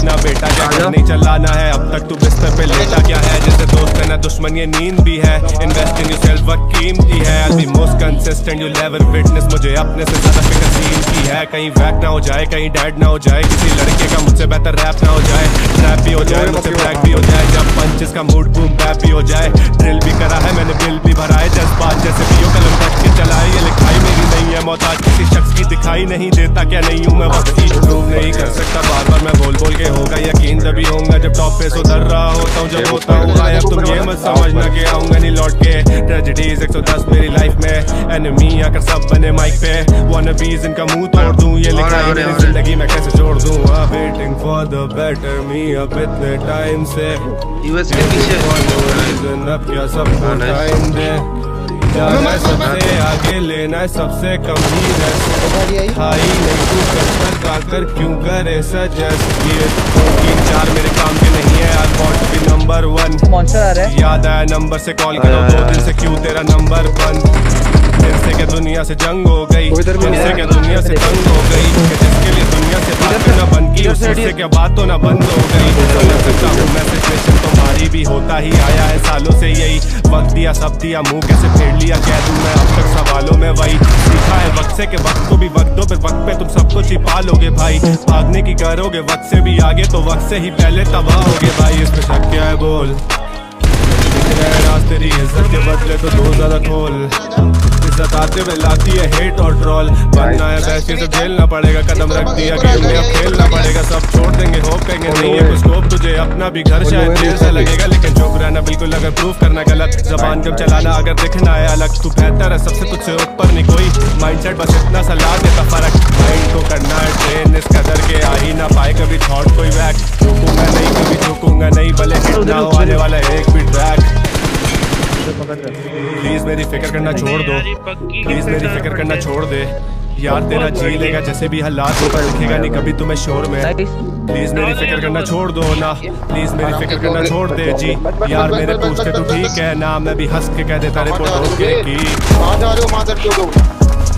अपना बेटा क्या घर नहीं चलाना है, अब तक तू बिस्तर पे लेटा क्या है, जैसे दोस्त है ना दुश्मन ये नींद भी है, इन्वेस्ट इन योरसेल्फ वक्त कीमती है, I'll be most consistent you'll ever witness, मुझे अपने से ज्यादा फिक्र सीन की है, कहीं वैक ना हो जाए, कहीं डैड ना हो जाए, किसी लड़के का मुझसे बेहतर रैप ना हो जाए, ट्रैप भी हो जाए, मुझसे ब्लैक भी हो जाए, जब पंचेस का मूड बूम बैप भी हो जाए, ड्रिल भी करा है मैंने बिल भी भरा है, जज्बात जैसे पियो कलम रख के चलाए, ये लिखाई मेरी नहीं है मोहताज किसी शख्स की, दिखाई नहीं देता क्या नहीं हूँ मैं वक्त की, प्रूव नहीं कर सकता बार बार मैं बोल बोल के, होगा यकीन तभी होगा जब टॉप पे सुधर रहा होता हूँ, जब होता हूँ गायब तुम ये मत समझना कि आऊंगा नहीं लौट के, ट्रेजेडीज 110 मेरी लाइफ में, एनिमी आकर सब बने माइक पे, वॉनबीज इनका मुंह तोड़ दूं, ये लिखाई मेरी जिंदगी में कैसे जोड़ दूं, waiting for the better me अब इतने टाइम से, यूएस के पीछे अब क्या सबको टाइम दे, जाना है सबसे आगे, लेना है सबसे कम ही है, हाई नहीं तू कर आकर क्यों करे सजेस्ट, ये 3-4 मेरे काम के नहीं है, I want to be number 1, याद आया नंबर से कॉल करो 2 दिन से क्यों तेरा नंबर बंद, फिर से क्या दुनिया से जंग हो गई, फिर से क्या दुनिया से जंग हो गई, जिसके लिए दुनिया से बात ना बन की उससे क्या बात तो ना बंद हो गई, मैं सिचुएशन तुम्हारी भी होता ही आया है सालों से यही, वक्त दिया सब दिया मुंह कैसे फेर लिया कह दूं मैं अब तक सवालों में वही, सीखा है वक्त से कि वक्त को भी वक्त दो फिर वक्त पे तुम सबको छिपा लोगे भाई, भागने की करोगे वक्त से भी आगे तो वक्त से ही पहले तबाह होगे भाई, इस पे शक क्या है बोल, तेरी इज्जत के बदले तो 2 ज्यादा खोल, इज्जत आते हुए लाती है हेट और ट्रोल, बनना है वैसे तो झेलना पड़ेगा, कदम रख दिया गेम में अब खेलना पड़ेगा, सब छोड़ देंगे होप कहेंगे नहीं है कुछ स्कोप, तुझे अपना भी घर शायद जेल से लगेगा, लेकिन चुप रहना बिल्कुल अगर प्रूफ करना गलत, जबान जब चलाना अगर दिखना है अलग, तू बेहतर है सबसे तुझसे ऊपर नहीं कोई, माइंडसेट बस इतना सा ला देता फर्क, माइंड को करना है ट्रेन इस कदर के आ ही ना पाए कभी थॉट कोई वैक, झुकूंगा नहीं कभी झुकूंगा नहीं भले हिट ना हो आने वाला एक भी ट्रैक, प्लीज मेरी फिक्र करना छोड़ दो, प्लीज मेरी फिक्र करना छोड़ दे, यार तेरा जी लेगा जैसे भी हालात होगा, दिखेगा नहीं कभी तुम्हें शोर में, प्लीज मेरी फिक्र करना छोड़ दो ना, प्लीज मेरी फिक्र करना छोड़ दे जी, यार मेरे पूछते तो ठीक है ना, मैं भी हंस के कह देता रिपोर्ट ओके की,